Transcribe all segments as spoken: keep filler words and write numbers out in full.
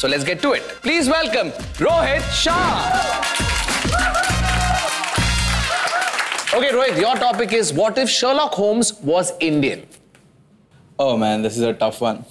So let's get to it. Please welcome Rohit Shah. Okay, Rohit, your topic is what if Sherlock Holmes was Indian? Oh man, this is a tough one.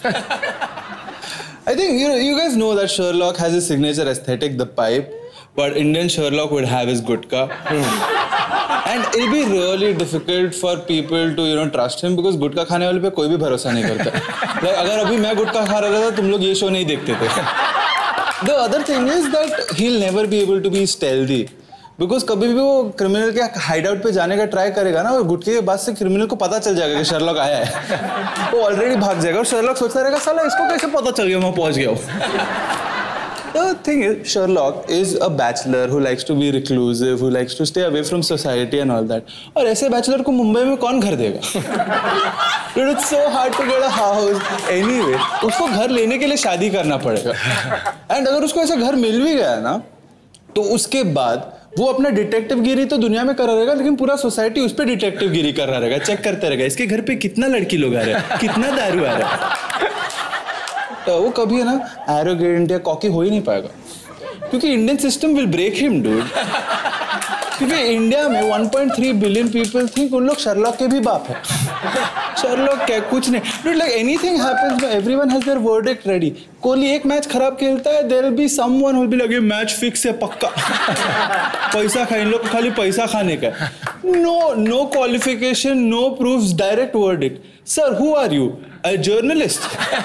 I think you you guys know that Sherlock has his signature aesthetic, the pipe, but Indian Sherlock would have his gutka. And it'll be really difficult for people to, you know, trust him because गुटखा खाने वाले पे कोई भी भरोसा नहीं करता. Like अगर अभी मैं गुटखा खा रहा था, तुम लोग ये शो नहीं देखते थे. The other thing is that he'll never be able to be stealthy. Because कभी भी वो क्रिमिनल के हाइडआउट पे जाने का ट्राई करेगा ना, और गुटके के बाद से क्रिमिनल को पता चल जाएगा कि शर्लॉक आया है. वो ऑलरेडी भाग जाएगा और शर्लॉक सोचता रहेगा साला इसको कैसे पता चल गया मैं पहुंच गया हूँ. The thing is, Sherlock is a bachelor who likes to be reclusive, who likes to stay away from society and all that. और ऐसे bachelor को मुंबई में कौन घर देगा? Dude, it's so hard to get a house. Anyway, उसको घर लेने के लिए शादी करना पड़ेगा. And अगर उसको ऐसा घर मिल भी गया ना, तो उसके बाद वो अपना डिटेक्टिव गिरी तो दुनिया में कर रहेगा, लेकिन पूरा सोसाइटी उस पर डिटेक्टिव गिरी कर रहा रहेगा, चेक करते रहेगा इसके घर पे कितना लड़की लोग आ रहे हैं, कितना दारू आ रहा है. तो वो कभी है ना एरोगेंट या कॉकी हो ही नहीं पाएगा, क्योंकि Indian system will break him dude. क्योंकि इंडिया में one point three billion people think उन लोग शर्लॉक के भी बाप है. शर्लॉक क्या कुछ नहीं. Dude, like anything happens, everyone has their verdict ready. Kohli एक मैच खराब खेलता है, there will be someone who will be like, ये मैच फिक्स है पक्का. पैसा खा, इन लोग खाली पैसा खाने का. No, no qualification, no proofs, direct verdict. Sir, who are you? A journalist?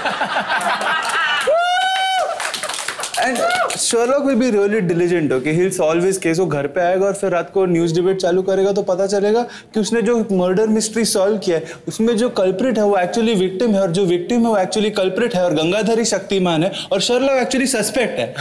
And Sherlock will be really diligent, okay? He'll solve his case. वो घर पे आएगा और फिर रात को न्यूज़ डिबेट चालू करेगा तो पता चलेगा कि उसने जो मर्डर मिस्ट्री सॉल्व किया है उसमें जो कल्प्रिट है वो एक्चुअली विक्टिम है, और जो विक्टिम है वो एक्चुअली कल्प्रिट है, और गंगाधर ही शक्तिमान है और Sherlock एक्चुअली सस्पेक्ट है.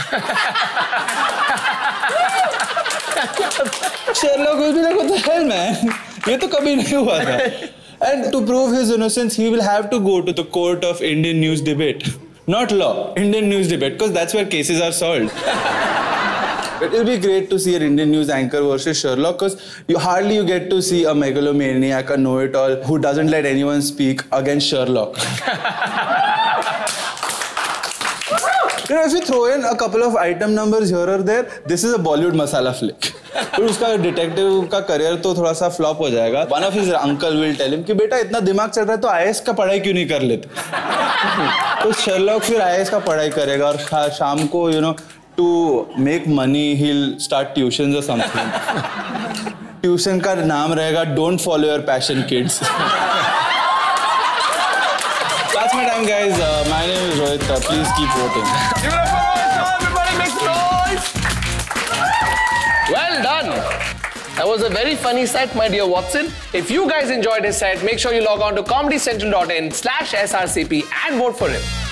Sherlock will be like, what the hell, man? ये तो कभी नहीं हुआ था. And to prove his innocence, he will have to go to the court of Indian news debate. Not law, Indian news debate, because that's where cases are solved. It will be great to see an Indian news anchor versus Sherlock, because you hardly you get to see a megalomaniac, a know-it-all who doesn't let anyone speak against Sherlock. You know, if you throw in a couple of item numbers here or there, this is a Bollywood masala flick. तो उसका detective का career तो थोड़ा सा flop हो जाएगा. One of his uncle will tell him कि बेटा इतना दिमाग चल रहा है तो आई ए एस का पढ़ाई क्यों नहीं कर लेते. तो शर्लॉक फिर आई ए एस का पढ़ाई करेगा और शाम को you know to make money he will start tuition और समथिंग. ट्यूशन का नाम रहेगा don't follow your passion kids. That's my time, guys. Uh, my name is Rohit. Uh, please keep voting. Give it up for Rohit. Everybody make noise. Well done. That was a very funny set, my dear Watson. If you guys enjoyed his set, make sure you log on to comedy central dot in slash S R C P and vote for him.